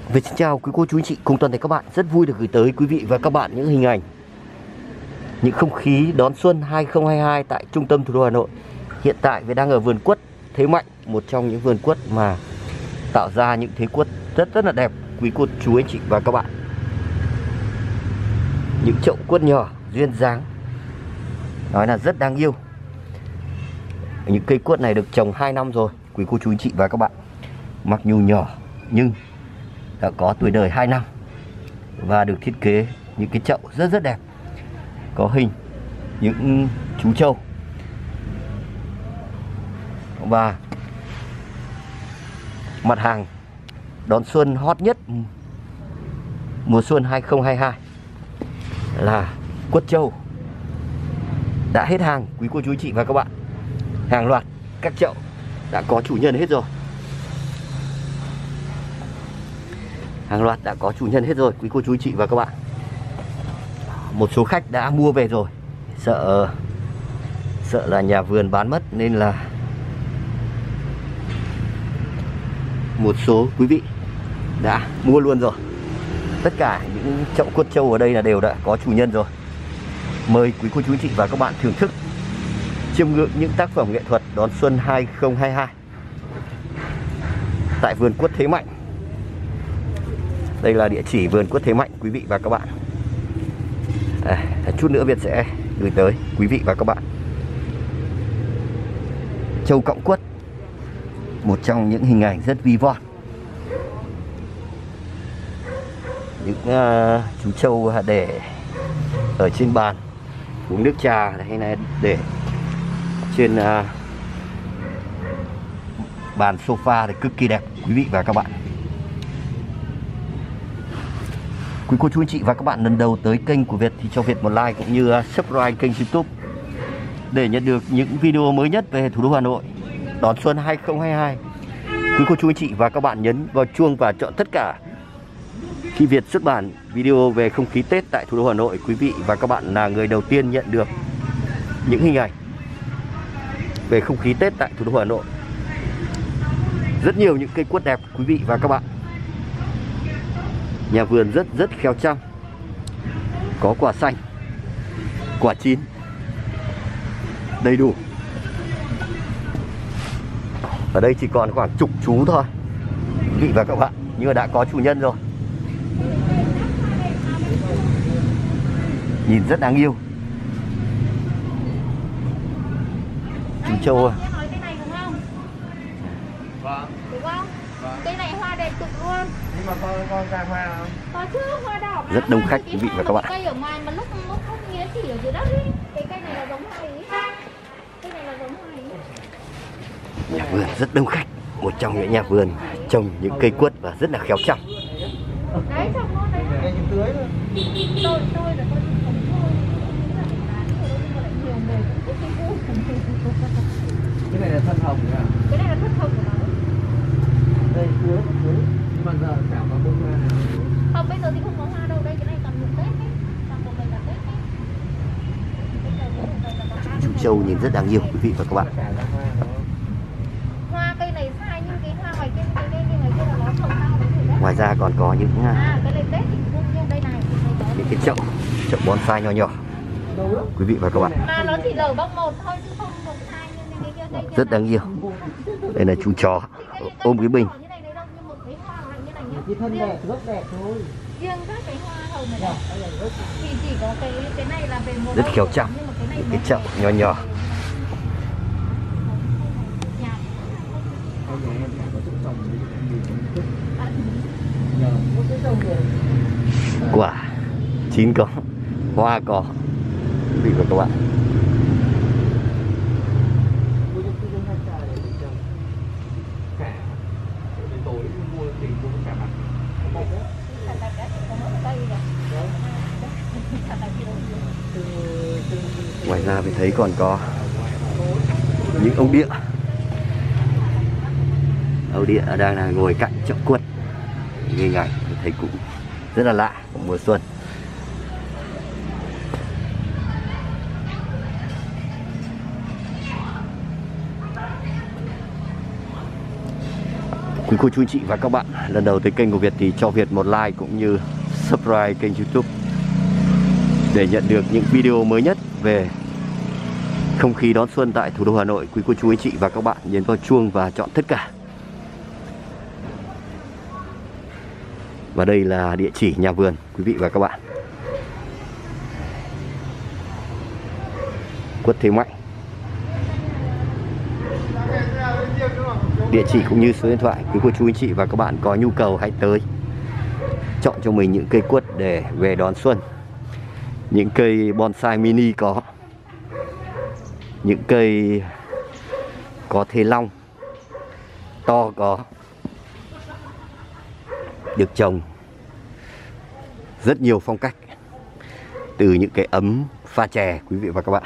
Xin chào quý cô chú anh chị cùng toàn thể các bạn, rất vui được gửi tới quý vị và các bạn những hình ảnh, những không khí đón xuân 2022 tại trung tâm thủ đô Hà Nội. Hiện tại mình đang ở vườn quất Thế Mạnh, một trong những vườn quất mà tạo ra những thế quất rất là đẹp quý cô chú anh chị và các bạn. Những chậu quất nhỏ duyên dáng, nói là rất đáng yêu. Những cây quất này được trồng 2 năm rồi quý cô chú anh chị và các bạn. Mặc dù nhỏ nhưng đã có tuổi đời 2 năm và được thiết kế những cái chậu rất đẹp, có hình những chú trâu. Và mặt hàng đón xuân hot nhất mùa xuân 2022 là quất trâu. Đã hết hàng quý cô chú chị và các bạn. Hàng loạt các chậu đã có chủ nhân hết rồi. Hàng loạt đã có chủ nhân hết rồi quý cô chú chị và các bạn. Một số khách đã mua về rồi, sợ là nhà vườn bán mất nên là một số quý vị đã mua luôn rồi. Tất cả những chậu quất trâu ở đây là đều đã có chủ nhân rồi. Mời quý cô chú chị và các bạn thưởng thức, chiêm ngưỡng những tác phẩm nghệ thuật đón xuân 2022 tại vườn quất Thế Mạnh. Đây là địa chỉ vườn quất Thế Mạnh quý vị và các bạn. Chút nữa Việt sẽ gửi tới quý vị và các bạn trâu cọng quất, một trong những hình ảnh rất vi von. Những chú trâu để ở trên bàn uống nước trà hay là để trên bàn sofa thì cực kỳ đẹp quý vị và các bạn. Quý cô chú anh chị và các bạn lần đầu tới kênh của Việt thì cho Việt một like cũng như subscribe kênh YouTube để nhận được những video mới nhất về thủ đô Hà Nội đón xuân 2022. Quý cô chú anh chị và các bạn nhấn vào chuông và chọn tất cả khi Việt xuất bản video về không khí Tết tại thủ đô Hà Nội. Quý vị và các bạn là người đầu tiên nhận được những hình ảnh về không khí Tết tại thủ đô Hà Nội. Rất nhiều những cây quất đẹp quý vị và các bạn. Nhà vườn rất khéo chăm. Có quả xanh, quả chín đầy đủ. Ở đây chỉ còn khoảng chục chú thôi quý vị và các bạn, nhưng mà đã có chủ nhân rồi. Nhìn rất đáng yêu. Chú trâu à? Đúng không? Cây này hoa đẹp cực luôn. Nhưng mà con ra hoa không? Có chứ, hoa đỏ. Rất đông khách quý vị và các bạn. Cây ở ngoài mà lúc không nghĩa chỉ ở dưới đất đi. Cái cây này là giống hoa ý. Cây này là giống hoa ý. Nhà vườn rất đông khách, một trong những nhà vườn trồng những cây quất và rất là khéo chăm. Đấy, trồng luôn đấy. Cây trồng tưới thôi. Tôi là tôi trồng thôi. Nhưng mà lại nhiều người cũng thích cây cua. Cái này là thân hồng nhá. Cái này là thất hồng của nó. Đây tưới. Nhưng mà giờ chả có bông hoa nào. Không, bây giờ thì không có hoa đâu. Đây cái này toàn mùa Tết ấy. Toàn bộ này là Tết ấy. Chú trâu nhìn rất đáng yêu quý vị và các bạn. Hoa cây này sai nhưng cái hoa ngoài kia là nó trồng cao đấy. Ngoài ra còn có những cái này Tết thì cũng như đây này. những cái chậu bonsai nhỏ quý vị và các bạn. Mà nó chỉ lở bông một thôi chứ không một hai như cái kia đây. Rất đáng yêu. Đây là chú chó ôm cái bình. Cái thân đẹp, rất đẹp thôi. Riêng các cái hoa hồng này thì chỉ có cái này là về mùa Rất đông, khéo chăm. Những cái chậu nhỏ. Quả chín có, hoa có quý vị và các bạn. Ngoài ra mình thấy còn có những ông địa. Ông địa đang là ngồi cạnh chậu quất. Hình ảnh mình thấy cũng rất là lạ của mùa xuân. Quý cô chú anh chị và các bạn lần đầu tới kênh của Việt thì cho Việt một like cũng như subscribe kênh YouTube để nhận được những video mới nhất về không khí đón xuân tại thủ đô Hà Nội. Quý cô chú anh chị và các bạn nhấn vào chuông và chọn tất cả. Và đây là địa chỉ nhà vườn quý vị và các bạn. Quất Thế Mạnh. Địa chỉ cũng như số điện thoại, quý cô chú anh chị và các bạn có nhu cầu hãy tới chọn cho mình những cây quất để về đón xuân. Những cây bonsai mini có, những cây có thế long to có, được trồng rất nhiều phong cách, từ những cái ấm pha chè quý vị và các bạn.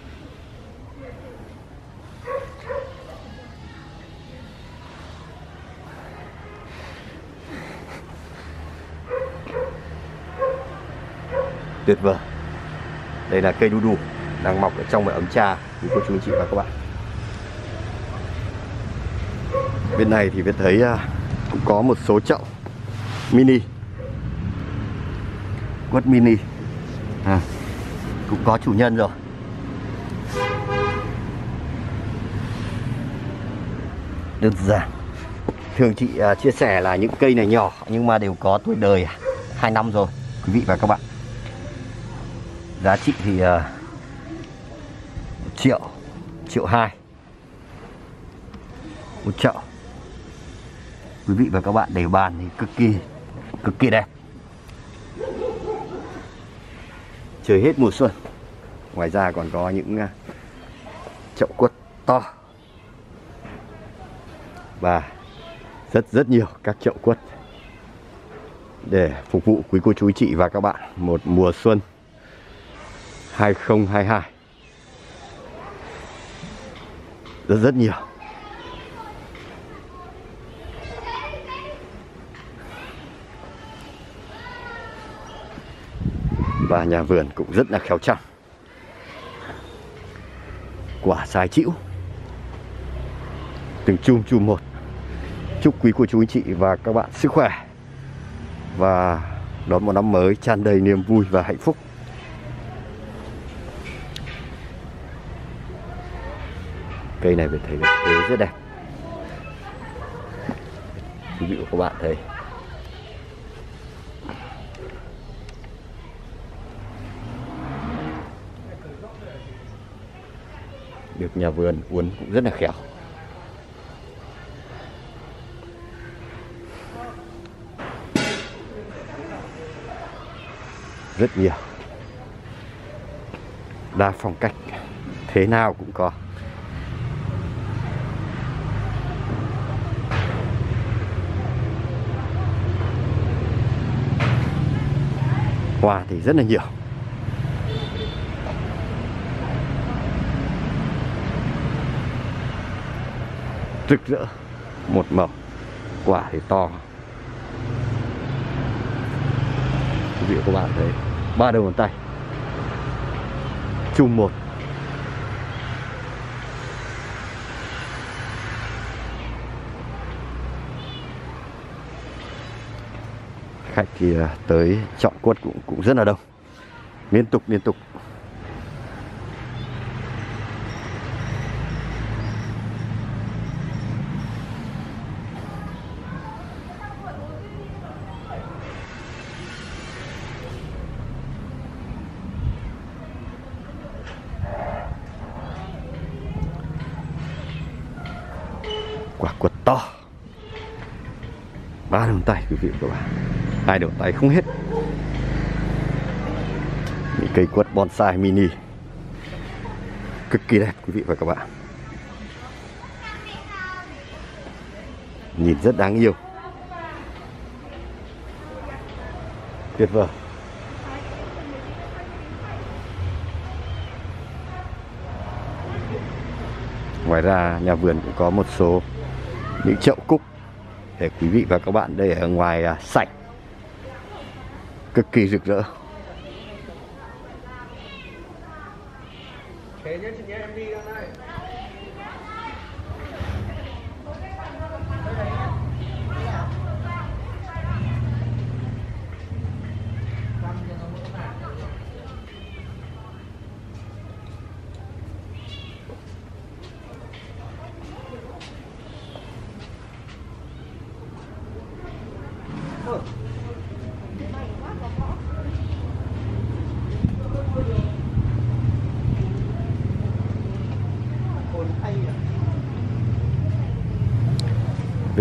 Tuyệt vời. Đây là cây đu đủ đang mọc ở trong một ấm trà quý cô chú anh chị và các bạn. Bên này thì Việt thấy cũng có một số chậu mini, quất mini cũng có chủ nhân rồi. Đơn giản. Thường chị chia sẻ là những cây này nhỏ nhưng mà đều có tuổi đời 2 năm rồi quý vị và các bạn. Giá trị thì 1 triệu, 1,2 triệu một chậu. Quý vị và các bạn để bàn thì cực kỳ đẹp. Trời hết mùa xuân. Ngoài ra còn có những chậu quất to và rất nhiều các chậu quất để phục vụ quý cô chú chị và các bạn một mùa xuân 2022. Rất nhiều. Và nhà vườn cũng rất là khéo chăm. Quả sai chĩu, từng chùm một. Chúc quý cô chú anh chị và các bạn sức khỏe và đón một năm mới tràn đầy niềm vui và hạnh phúc. Cây này mình thấy rất đẹp. Quý vị và các bạn thấy được nhà vườn uốn cũng rất là khéo. Rất nhiều, đa phong cách, thế nào cũng có. Hoa thì rất là nhiều. Rực rỡ, một màu. Quả thì to. Quý vị và các bạn thấy 3 đầu ngón tay, chùm một. Khách thì tới chọn quất cũng rất là đông, liên tục. Quả quất to, 3 đầu tay quý vị và các bạn, 2 đầu tay không hết. Những cây quất bonsai mini cực kỳ đẹp quý vị và các bạn, nhìn rất đáng yêu, tuyệt vời. Ngoài ra nhà vườn cũng có một số những chậu cúc để quý vị và các bạn để ở ngoài sảnh, cực kỳ rực rỡ.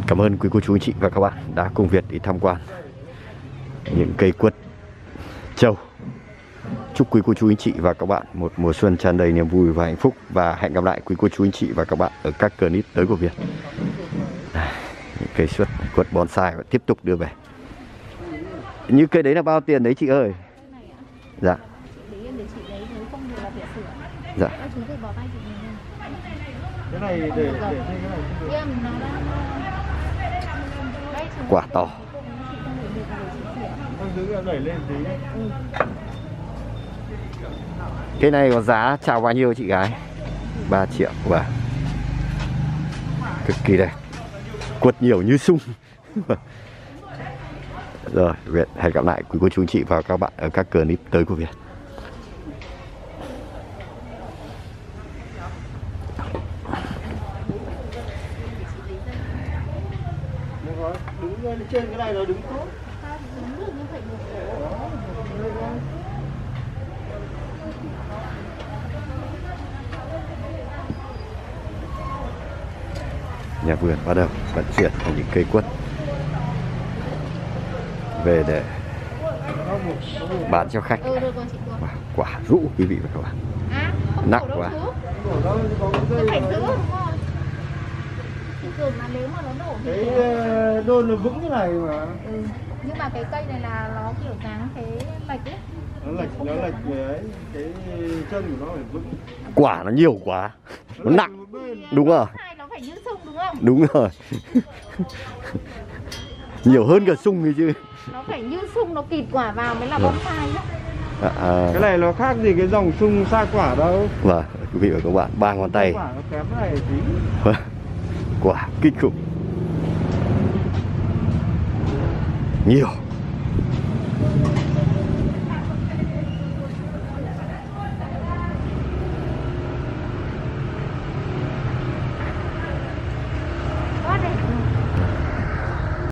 Việt cảm ơn quý cô chú anh chị và các bạn đã cùng Việt đi tham quan những cây quất trâu. Chúc quý cô chú anh chị và các bạn một mùa xuân tràn đầy niềm vui và hạnh phúc, và hẹn gặp lại quý cô chú anh chị và các bạn ở các clip tới của Việt. Những cây quất bonsai và tiếp tục đưa về. Như cây đấy là bao tiền đấy chị ơi? Dạ. Dạ. Cái này để Quả to. đẩy lên tí. Cái này có giá chào bao nhiêu chị gái? 3 triệu. Và cực kỳ đẹp, quất nhiều như sung. Rồi Việt hẹn gặp lại quý cô chú anh chị và các bạn ở các clip tới của Việt. Đứng lên trên cái này nó đứng tốt. Nhà vườn bắt đầu vận chuyển những cây quất về để bán cho khách. Quả rũ quý vị và các bạn. Nặng quá. Nó phải giữ đúng không? Thường là nếu mà nó đổ thì Cái đôn nó vững cái này mà. nhưng mà cái cây này là nó kiểu dáng thế lệch ấy. Nó lệch về ấy, cái chân của nó phải vững. Quả nó nhiều quá, nó nặng. Đúng rồi. Nó phải như sung đúng không? Đúng rồi. Nhiều hơn cả sung ấy chứ. Nó phải như sung, nó kịp quả vào mới là bonsai nhá. Cái này nó khác gì cái dòng sung sa quả đâu. Vâng, quý vị và các bạn, 3 ngón tay. Quả nó kém này tí. Quả kinh khủng. Nhiều.